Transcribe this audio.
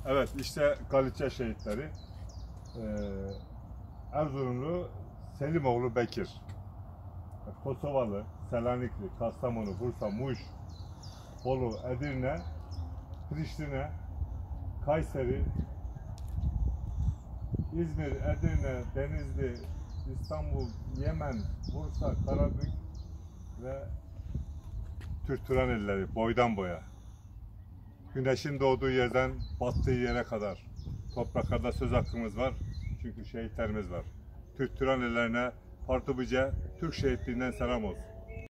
Evet, işte Galiçe şehitleri. Erzurumlu Selimoğlu Bekir. Kosovalı, Selanikli, Kastamonu, Bursa, Muş, Bolu, Edirne, Priştine, Kayseri, İzmir, Edirne, Denizli, İstanbul, Yemen, Bursa, Karabük ve Türk Turanelileri boydan boya. Güneşin doğduğu yerden battığı yere kadar topraklarda söz hakkımız var. Çünkü şehitlerimiz var. Türk Turanelilerine Partubice Türk şehitliğinden selam olsun.